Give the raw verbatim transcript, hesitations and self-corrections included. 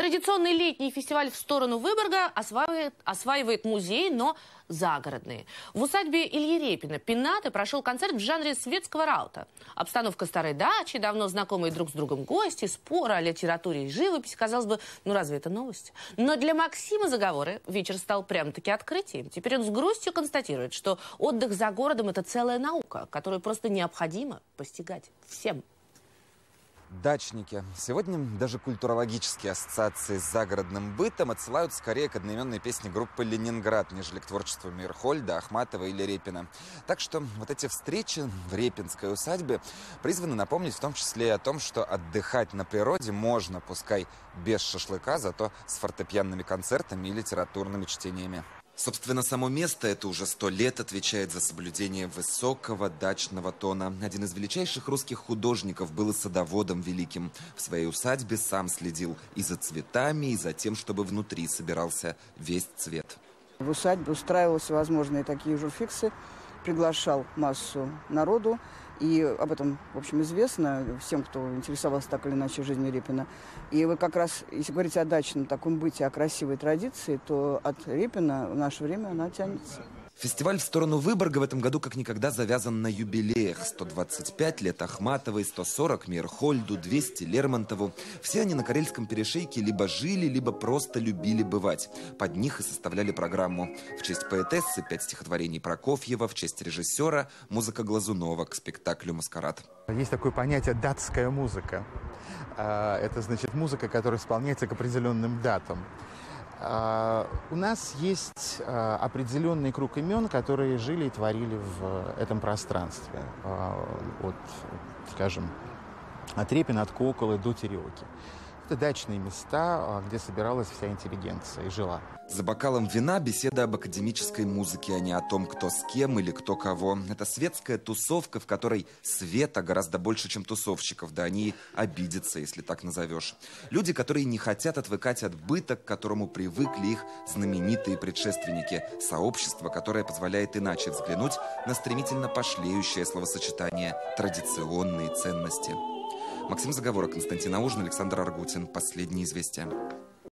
Традиционный летний фестиваль в сторону Выборга осваивает, осваивает музей, но загородные. В усадьбе Ильи Репина Пенаты прошел концерт в жанре светского раута. Обстановка старой дачи, давно знакомые друг с другом гости, споры о литературе и живописи. Казалось бы, ну разве это новость? Но для Максима Заговоры вечер стал прямо-таки открытием. Теперь он с грустью констатирует, что отдых за городом – это целая наука, которую просто необходимо постигать всем. Дачники. Сегодня даже культурологические ассоциации с загородным бытом отсылают скорее к одноименной песне группы «Ленинград», нежели к творчеству Мейерхольда, Ахматова или Репина. Так что вот эти встречи в Репинской усадьбе призваны напомнить в том числе и о том, что отдыхать на природе можно, пускай без шашлыка, зато с фортепианными концертами и литературными чтениями. Собственно, само место это уже сто лет отвечает за соблюдение высокого дачного тона. Один из величайших русских художников был и садоводом великим. В своей усадьбе сам следил и за цветами, и за тем, чтобы внутри собирался весь цвет. В усадьбе устраивал всевозможные такие журфиксы, приглашал массу народу. И об этом, в общем, известно всем, кто интересовался так или иначе жизнью Репина. И вы как раз, если говорить о дачном таком быте, о красивой традиции, то от Репина в наше время она тянется. Фестиваль в сторону Выборга в этом году как никогда завязан на юбилеях. сто двадцать пять лет Ахматовой, сто сорок Мейерхольду, двести Лермонтову. Все они на Карельском перешейке либо жили, либо просто любили бывать. Под них и составляли программу. В честь поэтессы пять стихотворений Прокофьева, в честь режиссера музыка Глазунова к спектаклю «Маскарад». Есть такое понятие «датская музыка». Это значит музыка, которая исполняется к определенным датам. Uh, у нас есть uh, определенный круг имен, которые жили и творили в этом пространстве. Uh, от, скажем, от Репина, от Коколы до Тереоки. Это дачные места, где собиралась вся интеллигенция и жила. За бокалом вина беседа об академической музыке, а не о том, кто с кем или кто кого. Это светская тусовка, в которой света гораздо больше, чем тусовщиков. Да они обидятся, если так назовешь. Люди, которые не хотят отвыкать от быта, к которому привыкли их знаменитые предшественники. Сообщество, которое позволяет иначе взглянуть на стремительно пошлеющее словосочетание «традиционные ценности». Максим Заговора, Константин Аужин, Александр Аргутин. Последние известия.